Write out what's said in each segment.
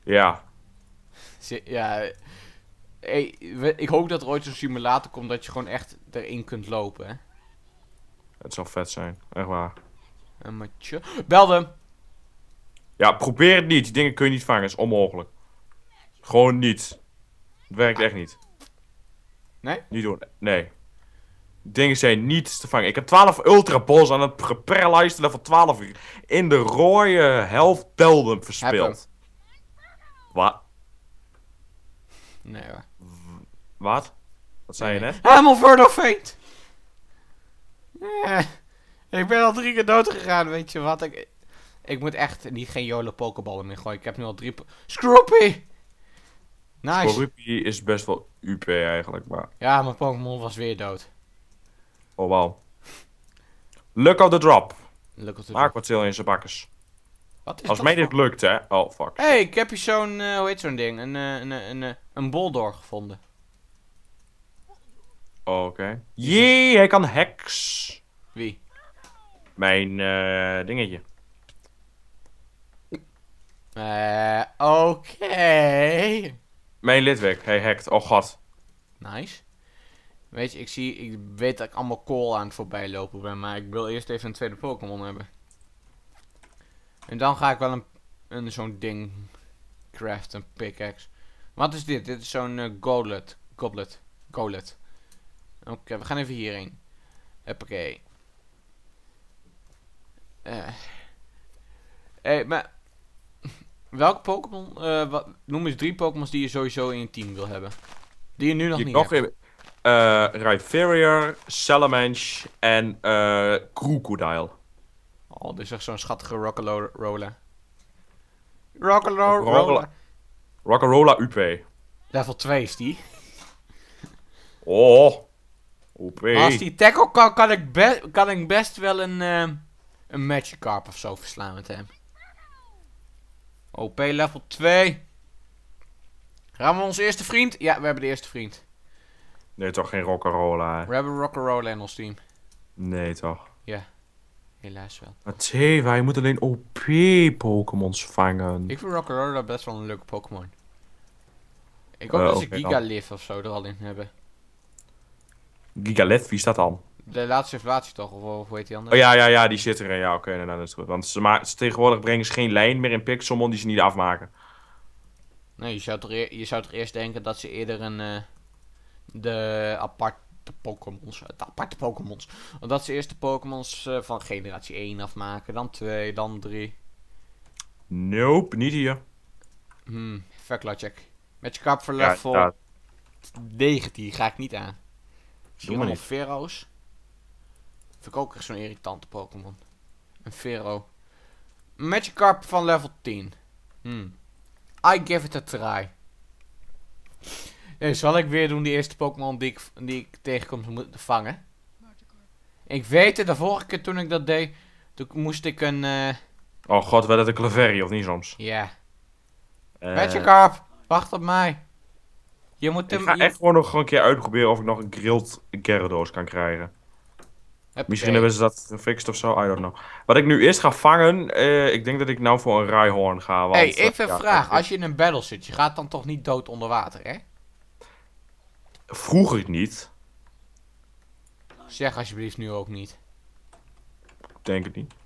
Ja, Ja, hey, ik hoop dat er ooit zo'n simulator komt dat je gewoon echt erin kunt lopen, hè. het zal vet zijn. Echt waar. Een matje. Belde! Ja, probeer het niet. Die dingen kun je niet vangen. Het is onmogelijk. Gewoon niet. Het werkt echt niet. Nee? Niet doen. Nee. Dingen zijn niet te vangen. Ik heb 12 Ultra Balls aan het geparalyzed level 12 in de rode helft belden Heb hem. verspeeld. Wat? Nee hoor. Wat? Wat zei je Nee. net? Helemaal Verdo Fate! Ik ben al 3 keer dood gegaan, weet je wat? Ik moet echt niet geen YOLO pokeballen meer gooien. Ik heb nu al 3... Scroopy! Nice. Scorupie is best wel UP eigenlijk, maar... Ja, mijn Pokémon was weer dood. Oh, wauw. Luck of the drop. Lukt het Maak ook. wat zil in zijn bakkers. Wat is Als dat mij voor... dit lukt, hè. Oh, fuck. Hey, ik heb hier zo'n... hoe heet zo'n ding? Een Boldor gevonden. Oké. Jee, hij kan hacks. Wie? Mijn dingetje. Oké. Mijn lidwerk. Hij hackt. Oh god. Nice. Weet je, ik weet dat ik allemaal kool aan het voorbij lopen ben, maar ik wil eerst even een tweede Pokémon hebben. En dan ga ik wel een zo'n ding craften, een pickaxe. Wat is dit? Dit is zo'n goblet. Oké, we gaan even hierheen. Hoppakee. Hey, maar welke Pokémon, noem eens 3 Pokémons die je sowieso in je team wil hebben. Die je nu nog Je niet nog hebt. even. Rhyperior, Salamence en Crocodile. Oh, dit is echt zo'n schattige Rock'n'Roller. Rock'n'Roller. Rock'n'Rolla UP. Level 2 is die. Oh. OP. Maar als die tackle kan ik best wel een Magikarp of zo verslaan met hem. OP level 2. Gaan we onze eerste vriend? Ja, we hebben de eerste vriend. Nee, toch geen Rock'n'Rolla. We hebben Rock'n'Roller in ons team. Nee, toch. Helaas wel. Maar Teva, je moet alleen OP Pokémons vangen. Ik vind Rock'n'Roller best wel een leuke Pokémon. Ik hoop dat ze oké dan. Gigalith of zo er al in hebben. Gigalith, wie staat dan? De laatste inflatie toch? Of hoe heet die andere? Oh ja, die zit erin. Ja, oké, nou, dat is goed. Want tegenwoordig brengen ze geen lijn meer in Pixelmon die ze niet afmaken. Nee, je zou toch eerst denken dat ze eerder de aparte Pokémons. Dat ze eerst de Pokémons van generatie 1 afmaken, dan 2, dan 3. Nope, niet hier. Verklatjek. Met je kap voor Ja, level inderdaad. 19 ga ik niet aan. Zie je maar nog niet. Fero's? Vind ik ook echt zo'n irritante Pokémon. Een Fero. Magikarp van level 10. I give it a try. Zal ik weer doen die eerste Pokémon die ik tegenkom te moeten vangen? Ik weet het, de vorige keer toen ik dat deed, toen moest ik een... Oh god, werd het een Clefairy of niet soms? Ja. Eh, Magikarp, wacht op mij. Je moet ik hem... ga echt gewoon nog een keer uitproberen of ik nog een grilled Gyarados kan krijgen. Misschien hebben ze dat gefixt of zo, I don't know. Wat ik nu eerst ga vangen, ik denk dat ik nou voor een Rhyhorn ga. Want, Hey, even ja, een vraag. Als je in een battle zit, je gaat dan toch niet dood onder water, hè? vroeger niet. Zeg alsjeblieft nu ook niet. Denk het niet.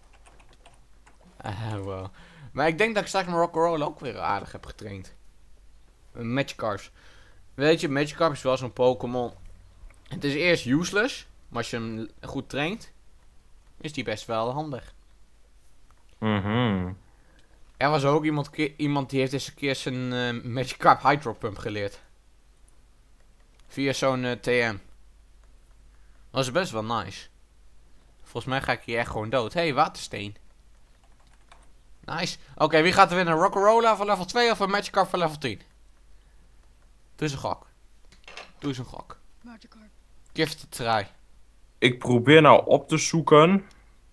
Wow. Maar ik denk dat ik straks mijn Rock'n'Roll ook weer aardig heb getraind. Magikarp. Weet je, Magikarp is wel zo'n Pokémon. Het is eerst useless, maar als je hem goed traint, is die best wel handig. Mhm. Er was ook iemand die heeft eens een keer zijn Magikarp Hydro Pump geleerd. Via zo'n TM. Dat is best wel nice. Volgens mij ga ik hier echt gewoon dood. Hey, watersteen. Nice. Oké, wie gaat er winnen? Rock'n'Rolla van level 2 of een Magikarp van level 10? Doe eens een gok. Doe eens een gok. Give it a try. Ik probeer nou op te zoeken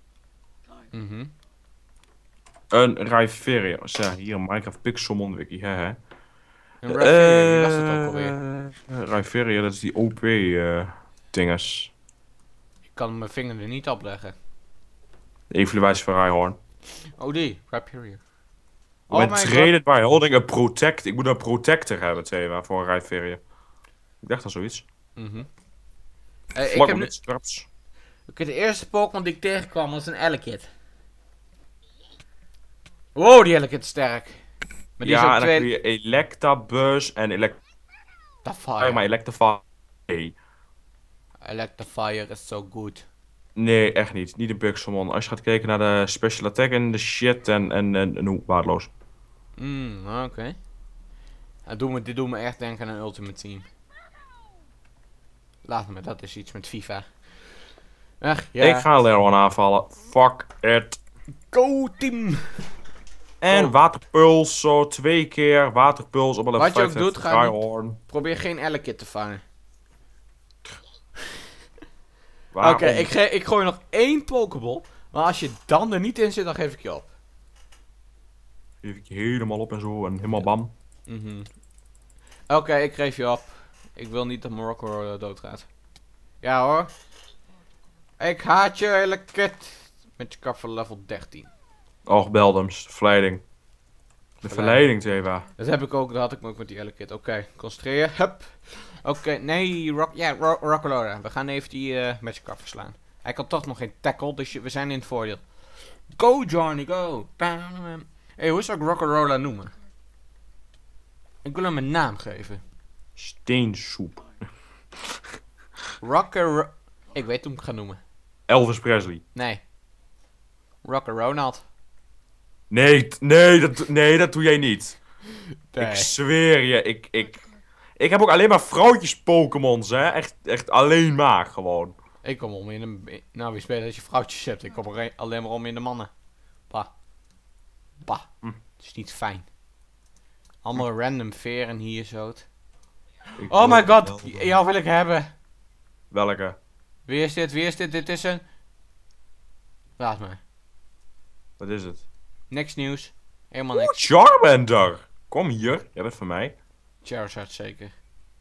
een Rhyperior. Zeg, hier een Minecraft Pixelmon wiki, hè. Een Rhyperior, wie was dat ook alweer? Rhyperior, dat is die OP dinges. Ik kan mijn vinger er niet op leggen. De evaluatie van Rhyhorn. Oh die, Rhyperior. Oh When my god. traded by holding a protect. Ik moet een protector hebben, Thema, voor een Rhyperior. Ik dacht al zoiets. Ik Vlak heb met scraps. Oké, de eerste Pokémon die ik tegenkwam was een Elekid. Wow, die Elekid is sterk. Maar die is ook En dan kun je Electabuzz en Electivire. maar Electivire. Nee. Electivire is so good. Nee, echt niet. Niet een Pixelmon. Als je gaat kijken naar de special attack en de shit en hoe waardeloos. Oké. Dit doet me echt denken aan een Ultimate Team. Laat me, dat is iets met FIFA. Ach, ja. Ik ga Leron aanvallen. Fuck it. Go team! En waterpuls, zo 2 keer. Waterpuls op een Wat je ook doet, ga niet- Rhyhorn. Probeer geen Elekid te vangen. Waarom? Oké, ik gooi nog 1 Pokéball. Maar als je dan er niet in zit, dan geef ik je op. Geef ik je helemaal op en zo en helemaal bam. Oké, ik geef je op. Ik wil niet dat Morocco doodgaat. Ja hoor. Ik haat je hele kut. Met je kap van level 13. Och, Beldems. De verleiding. De verleiding, Teva. Dat heb ik ook, dat had ik ook met die hele kit. Oké, concentreer. Hup. Oké, nee, Rockalola. We gaan even die met je kap verslaan. Hij kan toch nog geen tackle, dus we zijn in het voordeel. Go Johnny, go. Hey, hoe zou ik Rockalola noemen? Ik wil hem een naam geven. Steensoep. Ik weet hoe ik het ga noemen. Elvis Presley. Nee. Ronald. Nee, dat doe jij niet. Nee. Ik zweer je, ik heb ook alleen maar vrouwtjes Pokémons, hè. Echt alleen maar, gewoon. Ik kom om in een... Nou, wie speelt als je vrouwtjes hebt? Ik kom er alleen maar om in de mannen. Bah. Het is niet fijn. Allemaal random veren hier zo. Oh my god, jou wil ik hebben. Welke? Wie is dit? Dit is een... Laat maar. Wat is het? Niks nieuws. Helemaal niks. Charmander! Kom hier, jij bent van mij. Charizard zeker.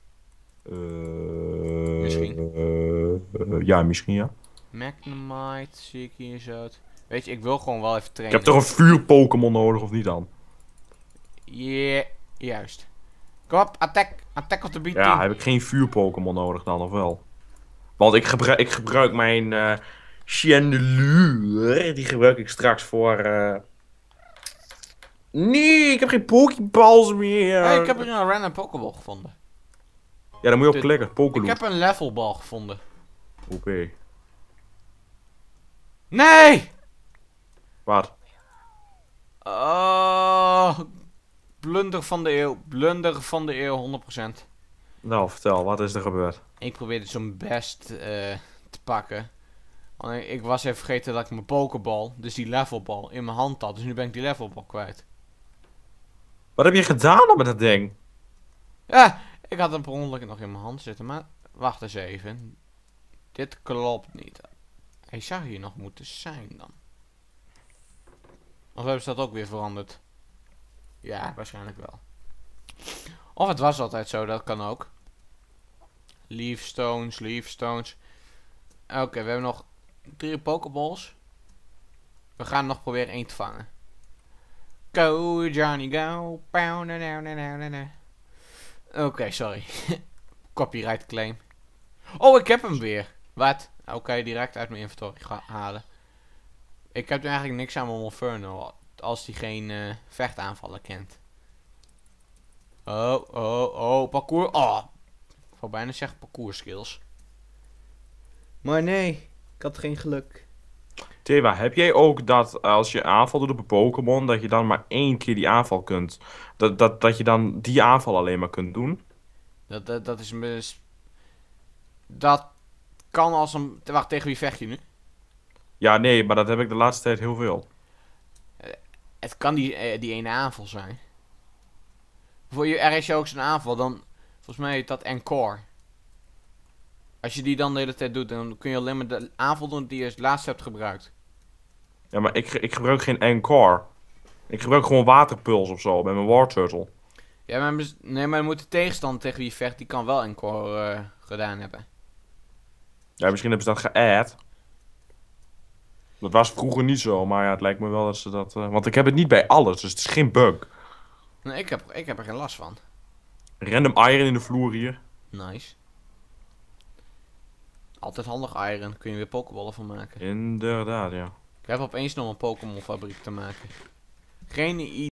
Misschien. Ja, misschien ja. Magnemite zie ik hier zo. Weet je, ik wil gewoon wel even trainen. Ik heb toch een vuur-Pokémon nodig, of niet dan? Yeah, juist. Kom op, attack op de beat. Ja, heb ik geen vuur-Pokémon nodig dan, of wel? Want ik gebruik mijn Chandelure. Die gebruik ik straks voor... Nee, ik heb geen Pokéballs meer. Hey, ik heb hier een random Pokéball gevonden. Ja, dan moet je op klikken. Ik Pokéloop. heb een levelbal gevonden. Oké. Nee! Wat? Oh, blunder van de eeuw. Blunder van de eeuw, 100%. Nou, vertel, wat is er gebeurd? Ik probeerde zo'n best te pakken. Want ik was even vergeten dat ik mijn pokeball, dus die levelbal, in mijn hand had. Dus nu ben ik die levelbal kwijt. Wat heb je gedaan dan met dat ding? Ja, ik had hem per ongeluk nog in mijn hand zitten. Maar wacht eens even. Dit klopt niet. Hij zou hier nog moeten zijn dan. Of hebben ze dat ook weer veranderd? Ja, waarschijnlijk wel. Of het was altijd zo, dat kan ook. Leaf stones. Oké, we hebben nog 3 pokeballs. We gaan nog proberen 1 te vangen. Go Johnny go. Oké, sorry. Copyright claim. Oh, ik heb hem weer. Wat? Oké, direct uit mijn inventory halen. Ik heb nu eigenlijk niks aan mijn Monferno als die geen vechtaanvallen kent. Oh, parcours. Oh, ik wou bijna zeggen parcours skills. Maar nee, ik had geen geluk. Teva, heb jij ook dat als je aanval doet op een Pokémon, dat je dan maar 1 keer die aanval kunt? Dat je dan die aanval alleen maar kunt doen? Dat is een... Dat kan als een... Wacht, tegen wie vecht je nu? Ja, nee, maar dat heb ik de laatste tijd heel veel. Het kan die ene aanval zijn. Voor je RS ook zijn aanval, dan... Volgens mij heet dat Encore. Als je die dan de hele tijd doet, dan kun je alleen maar de aanval doen die je als laatste hebt gebruikt. Ja, maar ik gebruik geen Encore. Ik gebruik gewoon waterpuls of zo, met mijn Warturtle. Ja, maar, nee, maar dan moet de tegenstander tegen wie je vecht, die kan wel Encore gedaan hebben. Ja, misschien hebben ze dat geadd. Dat was vroeger niet zo, maar ja, het lijkt me wel dat ze dat... want ik heb het niet bij alles, dus het is geen bug. Nee, ik heb er geen last van. Random iron in de vloer hier. Nice. Altijd handig iron, kun je weer pokeballen van maken. Inderdaad, ja. Ik heb opeens nog een Pokémon fabriek te maken. Geen